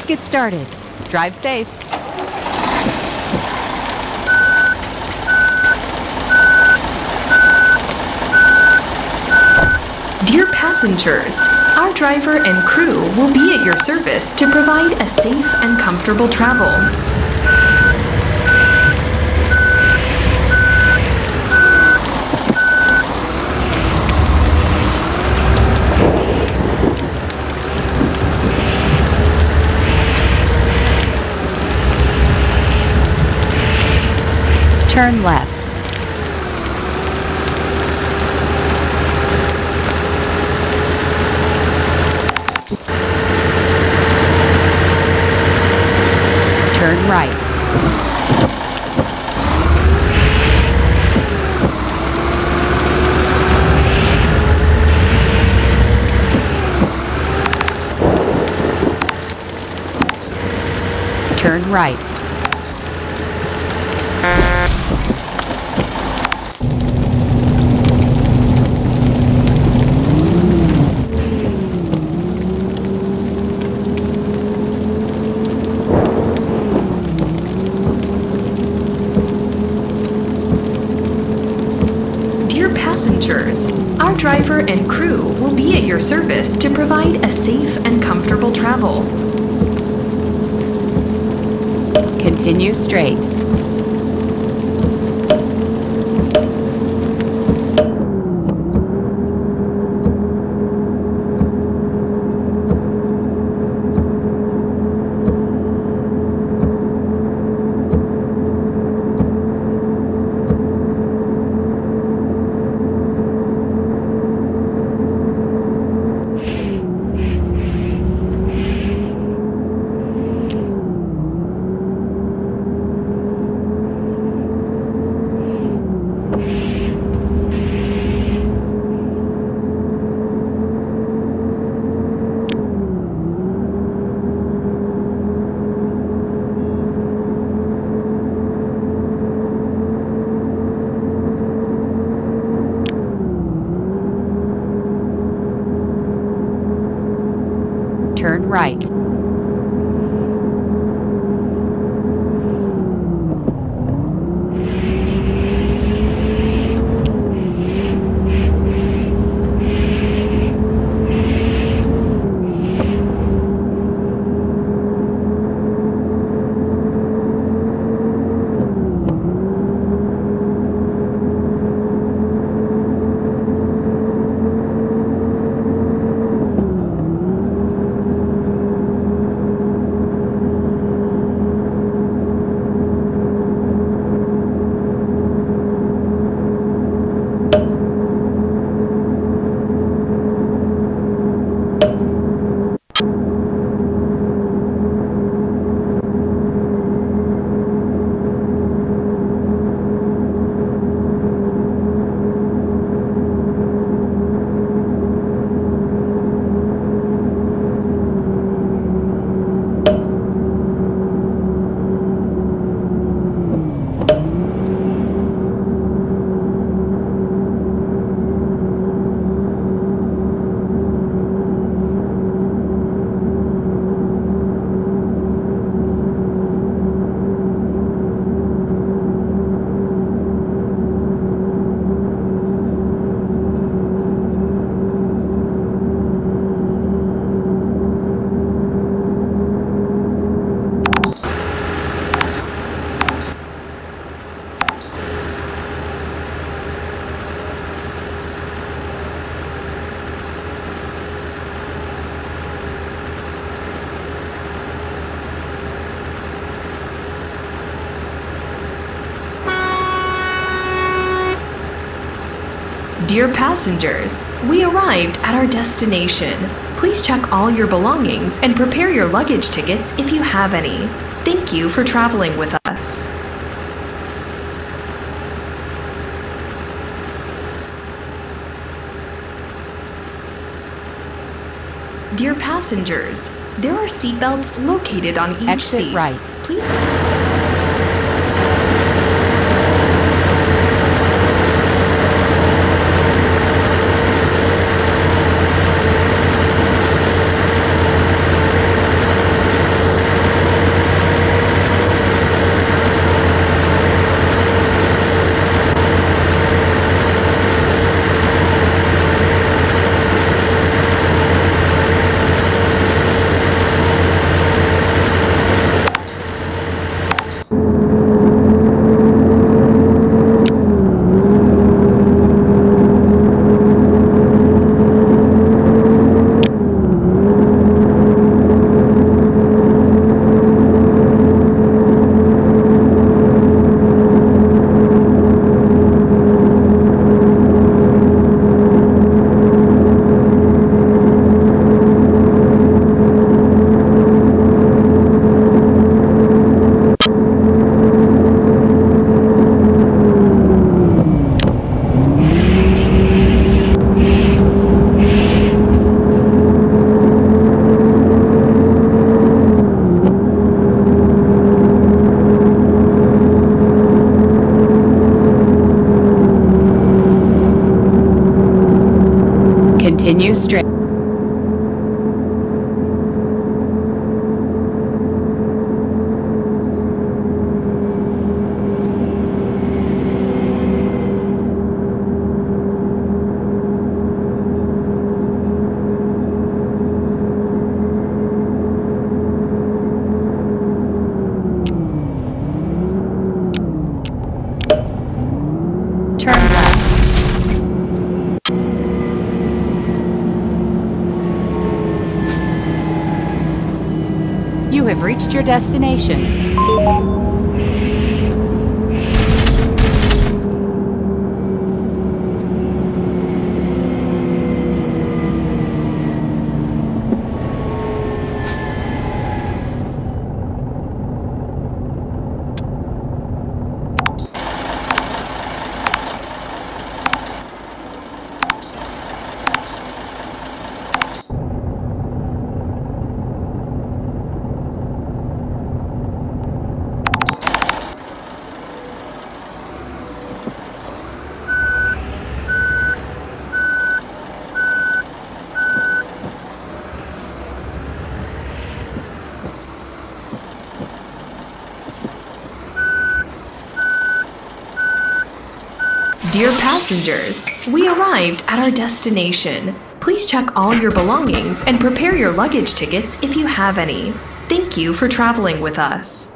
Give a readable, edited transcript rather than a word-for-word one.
get started. Drive safe. Dear passengers, our driver and crew will be at your service to provide a safe and comfortable travel. Turn left. Turn right. Turn right. Dear passengers, our driver and crew will be at your service to provide a safe and comfortable travel. Continue straight. Turn right. Dear passengers, we arrived at our destination. Please check all your belongings and prepare your luggage tickets if you have any. Thank you for traveling with us. Dear passengers, there are seatbelts located on each Exit seat. right. Please. Continue straight. Turn left. You have reached your destination. Dear passengers, we arrived at our destination. Please check all your belongings and prepare your luggage tickets if you have any. Thank you for traveling with us.